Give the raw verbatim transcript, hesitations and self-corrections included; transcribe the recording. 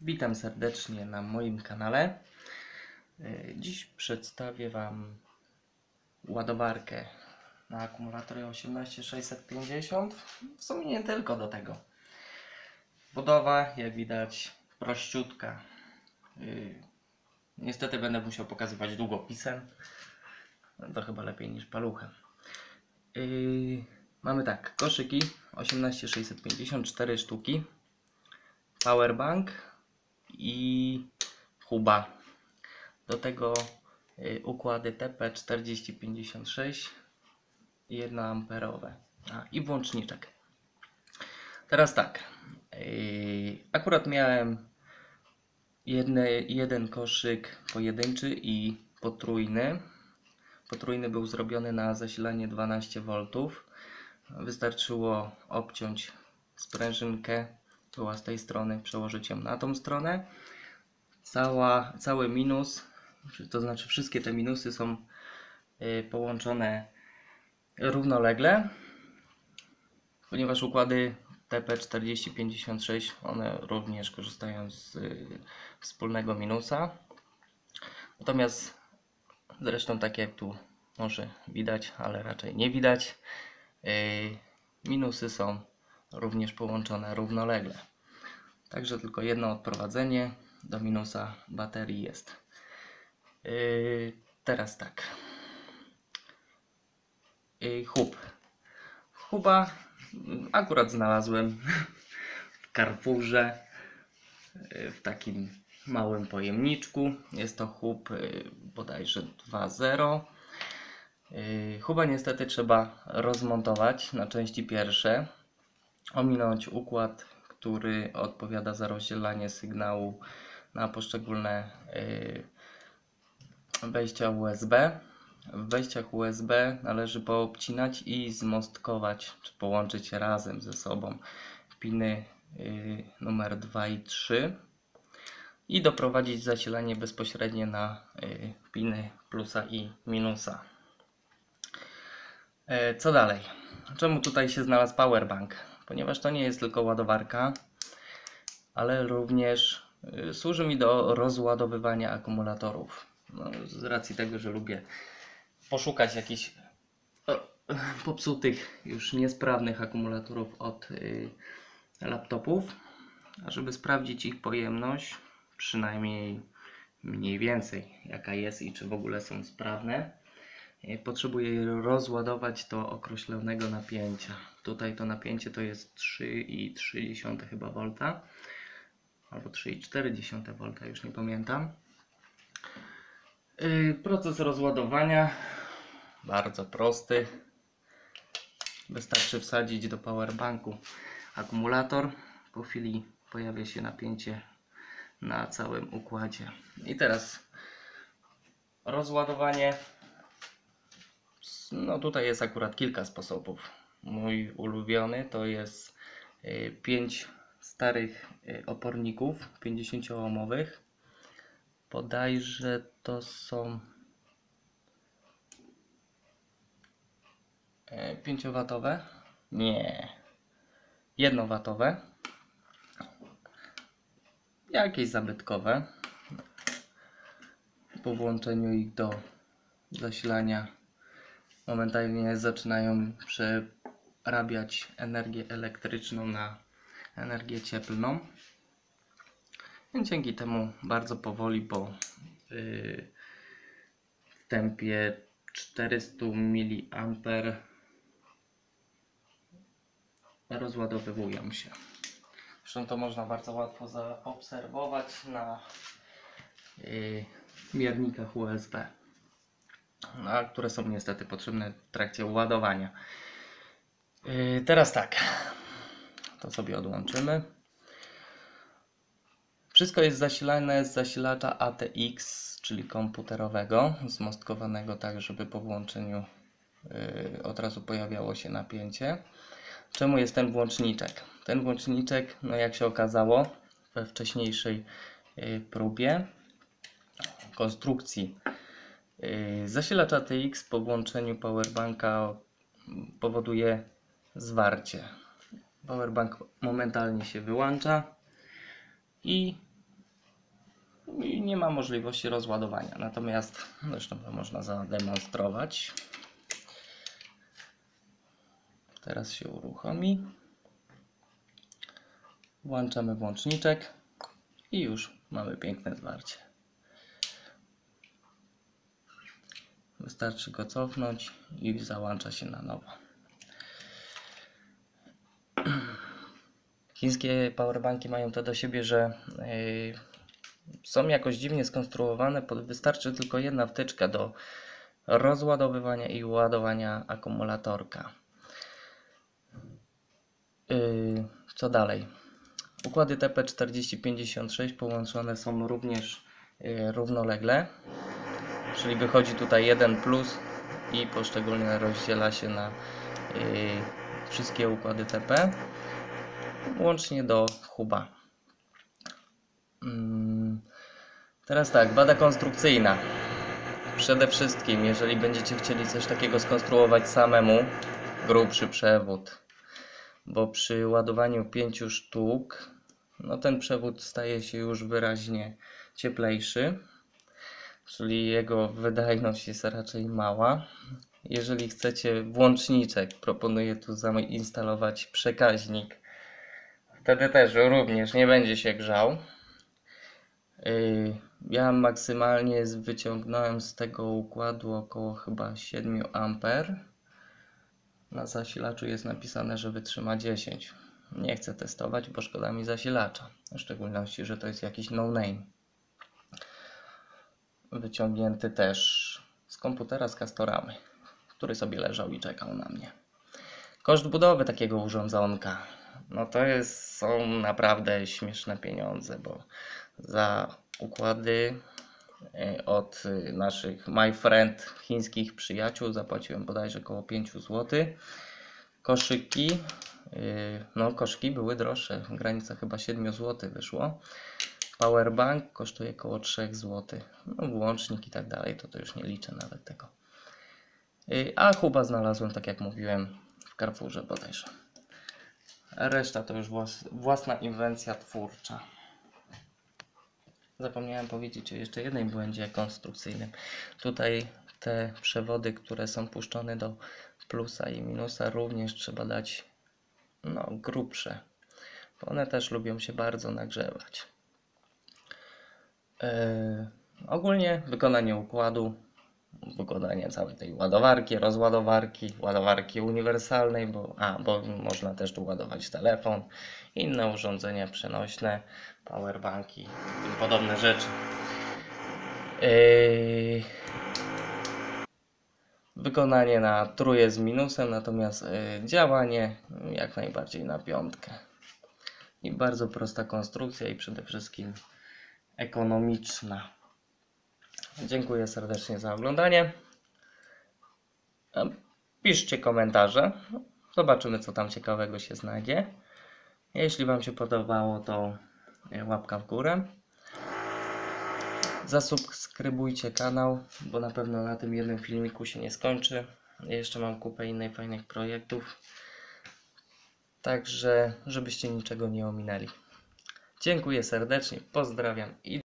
Witam serdecznie na moim kanale. Dziś przedstawię Wam ładowarkę na akumulatory osiemnaście sześćset pięćdziesiąt. W sumie nie tylko do tego. Budowa, jak widać, prościutka. Niestety będę musiał pokazywać długopisem. To chyba lepiej niż paluchem. Mamy tak, koszyki osiemnaście sześćset pięćdziesiąt, cztery sztuki, powerbank i huba. Do tego y, układy T P czterdzieści pięćdziesiąt sześć jednoamperowe, a i włączniczek. Teraz tak, yy, akurat miałem jedne, jeden koszyk pojedynczy i potrójny. Potrójny był zrobiony na zasilanie dwanaście woltów. Wystarczyło obciąć sprężynkę, była z tej strony, przełożyć ją na tą stronę. Cała, cały minus, to znaczy wszystkie te minusy są y, połączone równolegle, ponieważ układy T P czterdzieści pięćdziesiąt sześć one również korzystają z y, wspólnego minusa. Natomiast zresztą tak jak tu może widać, ale raczej nie widać, y, minusy są również połączone równolegle. Także tylko jedno odprowadzenie do minusa baterii jest. Yy, teraz tak. Yy, hub. Huba akurat znalazłem w Carrefourze yy, w takim małym pojemniczku. Jest to hub yy, bodajże dwa zero. Yy, huba niestety trzeba rozmontować na części pierwsze. Ominąć układ, który odpowiada za rozdzielanie sygnału na poszczególne yy, wejścia U S B. W wejściach U S B należy poobcinać i zmostkować, czy połączyć razem ze sobą piny yy, numer dwa i trzy i doprowadzić zasilanie bezpośrednie na yy, piny plusa i minusa. Yy, co dalej? Czemu tutaj się znalazł powerbank? Ponieważ to nie jest tylko ładowarka, ale również y, służy mi do rozładowywania akumulatorów. No, z racji tego, że lubię poszukać jakichś o, popsutych, już niesprawnych akumulatorów od y, laptopów, a żeby sprawdzić ich pojemność, przynajmniej mniej więcej jaka jest i czy w ogóle są sprawne, y, potrzebuję je rozładować do określonego napięcia. Tutaj to napięcie to jest trzy i trzy dziesiąte chyba volta. Albo trzy i cztery dziesiąte volta, już nie pamiętam. Yy, proces rozładowania bardzo prosty. Wystarczy wsadzić do powerbanku akumulator. Po chwili pojawia się napięcie na całym układzie. I teraz rozładowanie. No tutaj jest akurat kilka sposobów. Mój ulubiony to jest yy, pięć starych oporników pięćdziesięcioohmowych. Bodajże to są pięciowatowe? Nie. Jednowatowe. Jakieś zabytkowe. Po włączeniu ich do zasilania momentalnie zaczynają przerabiać energię elektryczną na energię cieplną. I dzięki temu bardzo powoli po yy, w tempie czterysta miliamperów rozładowywują się. Zresztą to można bardzo łatwo zaobserwować na yy, miernikach U S B, no, które są niestety potrzebne w trakcie ładowania. Yy, teraz tak. To sobie odłączymy. Wszystko jest zasilane z zasilacza A T X, czyli komputerowego, zmostkowanego tak, żeby po włączeniu yy, od razu pojawiało się napięcie. Czemu jest ten włączniczek? Ten włączniczek, no jak się okazało we wcześniejszej yy, próbie konstrukcji, yy, zasilacz A T X po włączeniu powerbanka powoduje zwarcie. Powerbank momentalnie się wyłącza i i nie ma możliwości rozładowania. Natomiast zresztą to można zademonstrować. Teraz się uruchomi. Włączamy włączniczek i już mamy piękne zwarcie. Wystarczy go cofnąć i załącza się na nowo. Chińskie powerbanki mają to do siebie, że yy, są jakoś dziwnie skonstruowane. Wystarczy tylko jedna wtyczka do rozładowywania i ładowania akumulatorka. Yy, co dalej? Układy T P czterdzieści pięćdziesiąt sześć połączone są również yy, równolegle, czyli wychodzi tutaj jeden plus i poszczególnie rozdziela się na yy, wszystkie układy T P, łącznie do huba. Yy. Teraz tak, wada konstrukcyjna. Przede wszystkim, jeżeli będziecie chcieli coś takiego skonstruować samemu, grubszy przewód, bo przy ładowaniu pięciu sztuk, no ten przewód staje się już wyraźnie cieplejszy, czyli jego wydajność jest raczej mała. Jeżeli chcecie włączniczek, proponuję tu zainstalować przekaźnik. Wtedy też również nie będzie się grzał. Ja maksymalnie wyciągnąłem z tego układu około chyba siedem amperów. Na zasilaczu jest napisane, że wytrzyma dziesięć. Nie chcę testować, bo szkoda mi zasilacza. W szczególności, że to jest jakiś no-name. Wyciągnięty też z komputera z Castoramy, który sobie leżał i czekał na mnie. Koszt budowy takiego urządzonka, no to jest, są naprawdę śmieszne pieniądze, bo za układy od naszych my friend chińskich przyjaciół zapłaciłem bodajże około pięć złotych. Koszyki, no koszyki były droższe, w granicach chyba siedem złotych wyszło. Powerbank kosztuje około trzy złote. No włącznik i tak dalej, to to już nie liczę nawet tego. A huba znalazłem, tak jak mówiłem, w Carrefourze bodajże. A reszta to już własna inwencja twórcza. Zapomniałem powiedzieć o jeszcze jednej błędzie konstrukcyjnym. Tutaj te przewody, które są puszczone do plusa i minusa, również trzeba dać no, grubsze, bo one też lubią się bardzo nagrzewać. Yy, ogólnie wykonanie układu, wykonanie całej tej ładowarki, rozładowarki, ładowarki uniwersalnej, bo, a, bo można też tu ładować telefon, inne urządzenia przenośne, powerbanki i tym podobne rzeczy. Yy, wykonanie na trójkę z minusem, natomiast yy, działanie jak najbardziej na piątkę. I bardzo prosta konstrukcja i przede wszystkim ekonomiczna. Dziękuję serdecznie za oglądanie. Piszcie komentarze. Zobaczymy, co tam ciekawego się znajdzie. Jeśli Wam się podobało, to łapka w górę. Zasubskrybujcie kanał, bo na pewno na tym jednym filmiku się nie skończy. Jeszcze mam kupę innych fajnych projektów. Także, żebyście niczego nie ominęli. Dziękuję serdecznie, pozdrawiam i